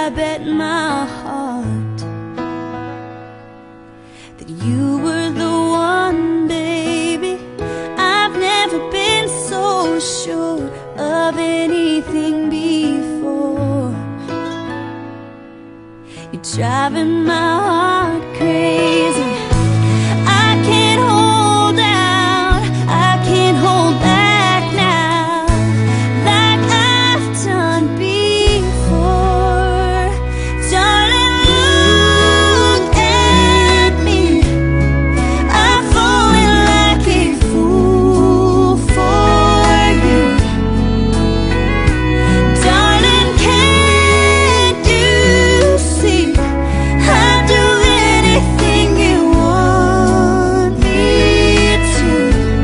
I bet my heart that you were the one, baby. I've never been so sure of anything before. You're driving my heart crazy. I can't hold out, I can't hold back now, like I've done before. Darling, look at me, I'm falling like a fool for you. Darling, can't you see I'll do anything you want me to?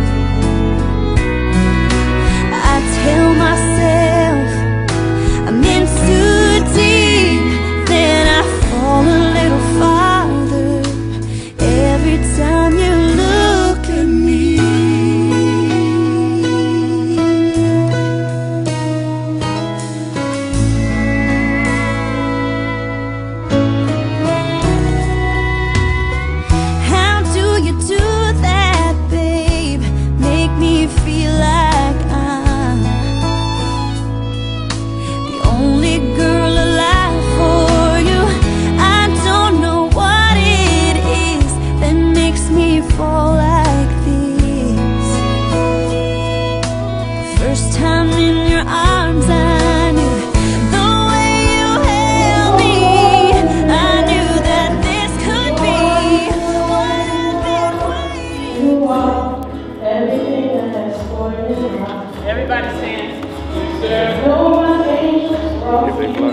I tell myself I'm in too deep, then I fall a little farther every time you look at me. How do you do that, babe? Make me feel like I'm the only girl alive for you. I don't know what it is that makes me fall like this. First time in your arms, I knew the way you held me. I knew that this could be what I've been waiting. You are everything I ask for in life. Everybody stand. No one angels brought me to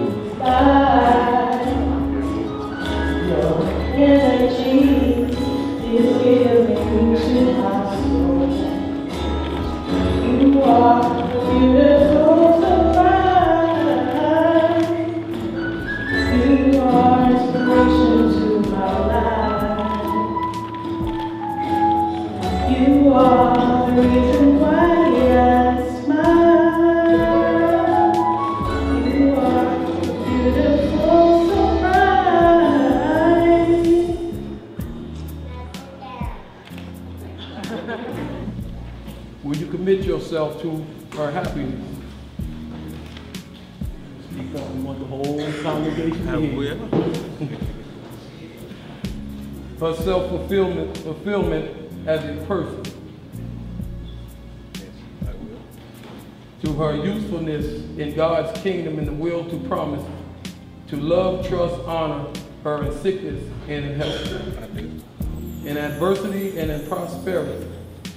life. Your energy is healing to my soul. You are beautiful surprise. You are inspiration to my life. You are the reason why I smile. You are a beautiful surprise. Will you commit yourself to her happiness? Speak up. We want the whole congregation to hear. Her self-fulfillment as a person. To her usefulness in God's kingdom and the will to promise to love, trust, honor her in sickness and in health, in adversity and in prosperity.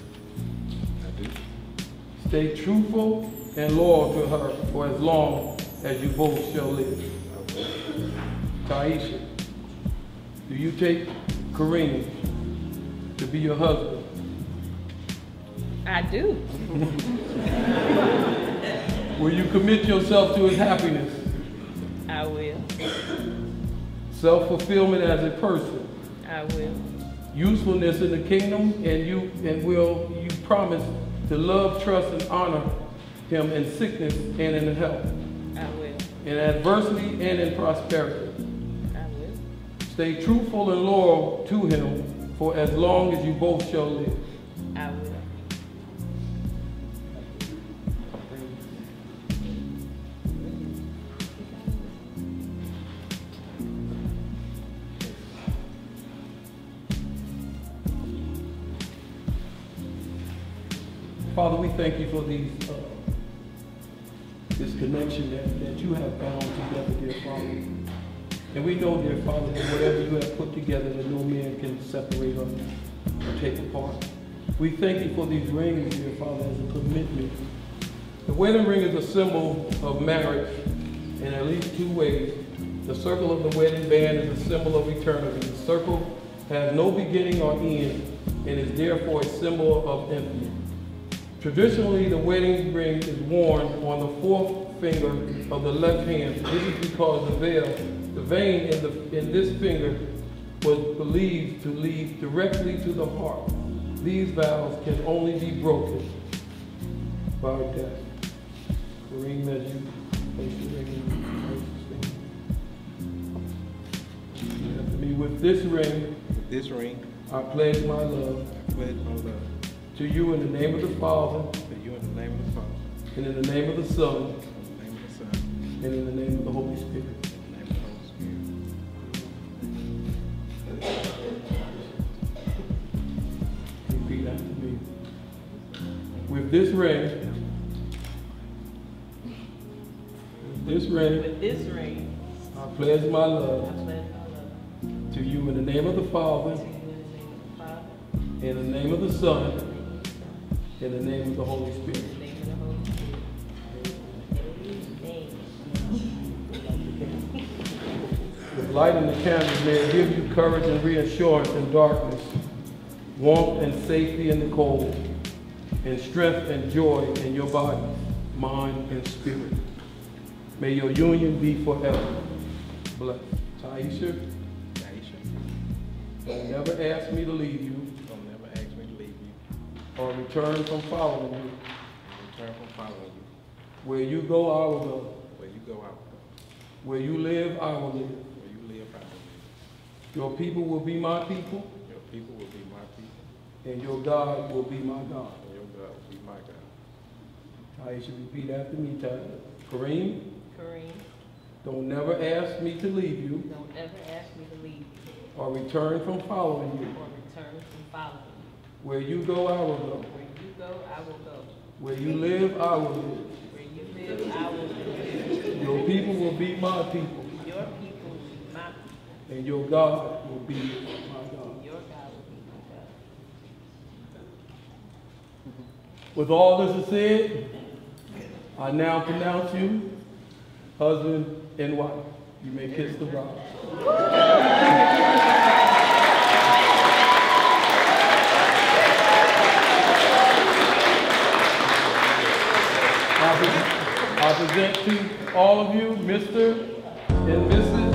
Stay truthful and loyal to her for as long as you both shall live. Taisha, do you take Kareem to be your husband? I do. Will you commit yourself to his happiness? I will. Self-fulfillment as a person. I will. Usefulness in the kingdom, and will you promise to love, trust, and honor him in sickness and in health, I will. in adversity and in prosperity. I will. Stay truthful and loyal to him for as long as you both shall live. I will. Father, we thank you for these, this connection that you have bound together, dear Father. And we know, dear Father, that whatever you have put together, that no man can separate or take apart. We thank you for these rings, dear Father, as a commitment. The wedding ring is a symbol of marriage in at least two ways. The circle of the wedding band is a symbol of eternity. The circle has no beginning or end and is therefore a symbol of infinite. Traditionally, the wedding ring is worn on the fourth finger of the left hand. This is because the vein in this finger was believed to lead directly to the heart. These vows can only be broken by death. Kareem, as you place the ring in the With this ring, I pledge my love to you in the name of the Father, and in the name of the Son, and in the name of the Holy Spirit. Repeat after me. With this ring, With this ring, I pledge my I love pledge my love to you in the name of the Father, to you in the name of the Father, in the name of the Son, in the name of the Holy Spirit. in the name of the Holy Spirit. Amen. The light in the candle may it give you courage and reassurance in darkness, warmth and safety in the cold, and strength and joy in your body, mind, and spirit. May your union be forever blessed. Taisha, don't never ask me to leave you or return from following you. Where you go, I will go. Where you live, I will live. Your people will be my people, and your God will be my God. Taisha, repeat after me, Tyler. Kareem, Kareem, don't never ask me to leave you don't ever ask me to leave you or return from following you. or return from following you. Where you go, I will go. Where you go, I will go. Where you live, I will live. Where you live, I will live. Your people will be my people, Your people will be my people. and your God will be my God. Your God will be my God. With all this is said, I now pronounce you husband and wife. You may kiss the bride. I present to all of you, Mr. and Mrs.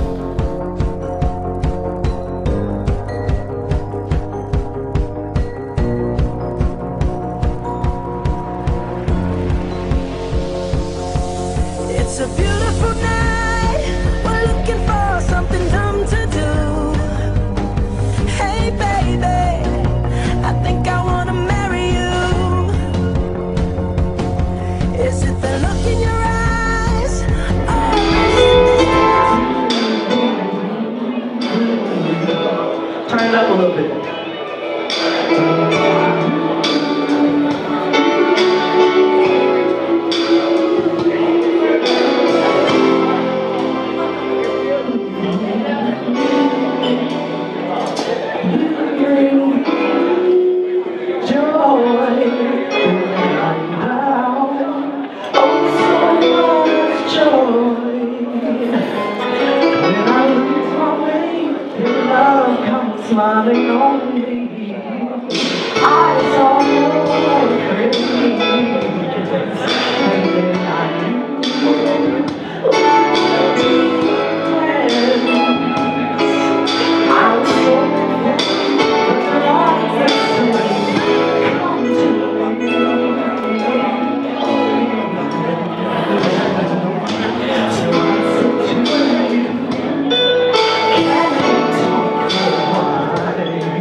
It's a beautiful night. We're looking for something dumb to do. Hey, baby, I think I wanna marry you. Is it the look in your eyes? Turn it up a little bit. Smiling on me, I saw your face, and then I knew I was so but the light that come to me.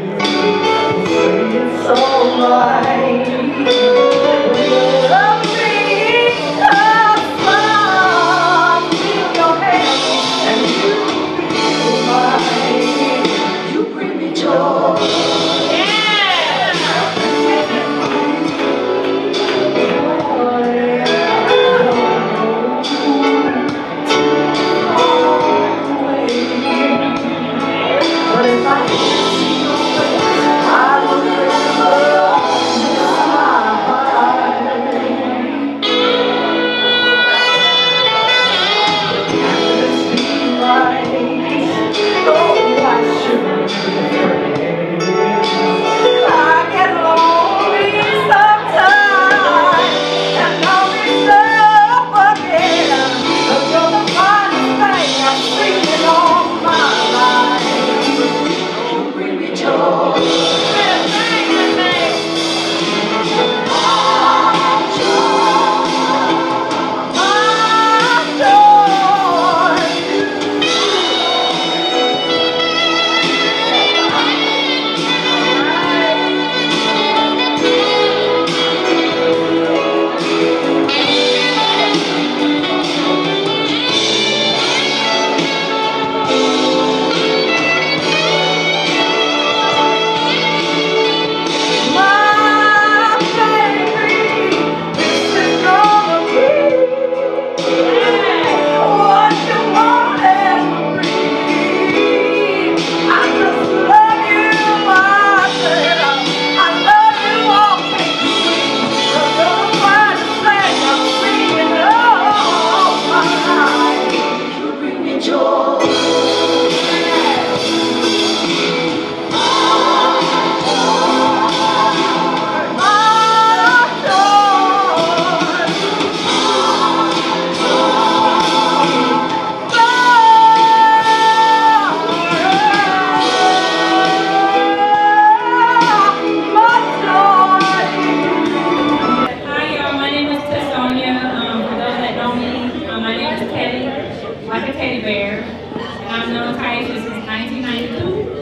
My name is Teddy, like a teddy bear, and I've known Taisha since 1992.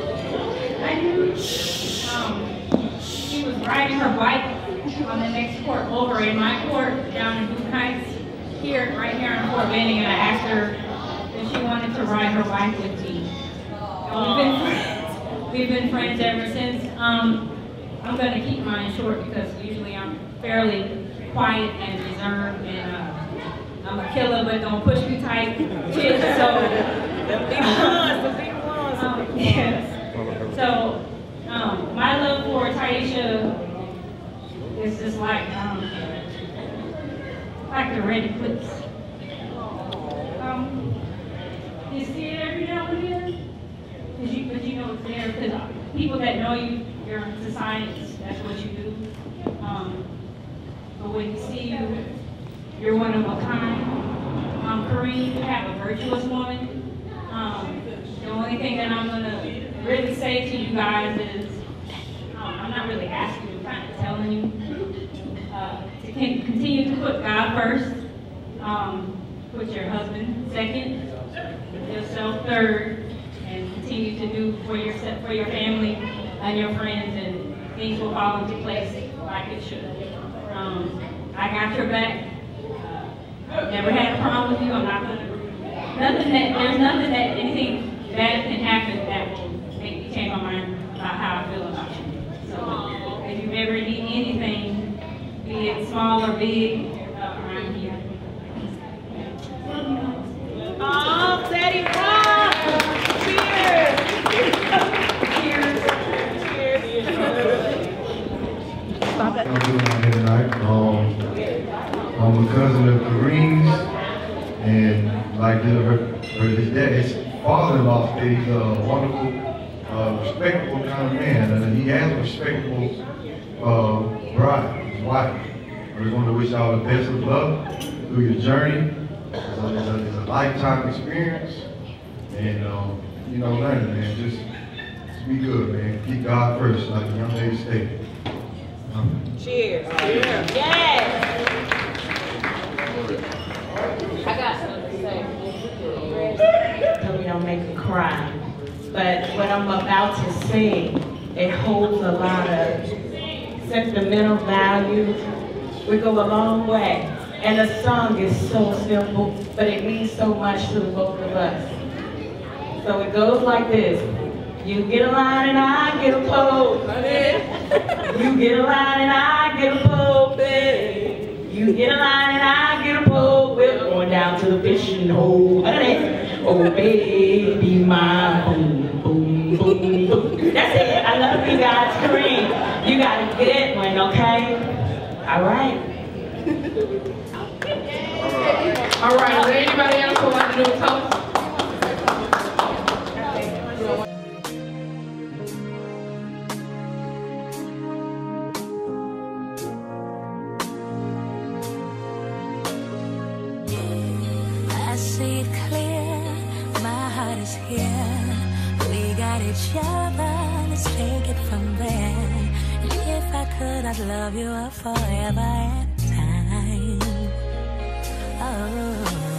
She was riding her bike on the next court over in my court down in Boone Heights, right here in Fort Benning, and I asked her if she wanted to ride her bike with me. And we've been friends ever since. I'm going to keep mine short because usually I'm fairly quiet and reserved, and I'm a killer, but don't push me tight. So my love for Taisha is just like the red eclipse. You see it every now and then, but you know it's there because people that know you, you're into science, that's what you do. But when you see you, you're one of a kind. Kareem, you have a virtuous woman. The only thing that I'm gonna really say to you guys is, I'm not really asking you, I'm kind of telling you to continue to put God first, put your husband second, yourself third, and continue to do for your family and your friends, and things will fall into place like it should. I got your back. I've never had a problem with you. I'm not gonna. There's nothing that anything bad can happen that will make me change my mind about how I feel about you. So if you ever need anything, be it small or big, I'm here. Oh, Teddy Rock! Cheers! I'm doing out here tonight. I'm a cousin of Kareem's, and like his father-in-law, he's a wonderful, respectable kind of man, and he has a respectable bride, his wife. I just want to wish y'all the best of luck through your journey. It's a lifetime experience, and you know, learn, man. Just be good, man. Keep God first, like the young lady stated. Cheers. Cheers. Yes. I got something to say. So we don't make me cry. But what I'm about to say, it holds a lot of sentimental value. We go a long way. And the song is so simple, but it means so much to the both of us. So it goes like this. You get a line and I get a pole. You get a line and I get a pole, baby. You get a line and I get a pole. We're going down to the fishing hole. Oh, baby, my boom, boom, boom, boom. That's it. I love you guys. Kareem, you got a good one, okay? All right. All right, is there anybody else who wants to do a toast? I see it clear, my heart is here. We got each other, let's take it from there. And if I could, I'd love you forever and time. Oh.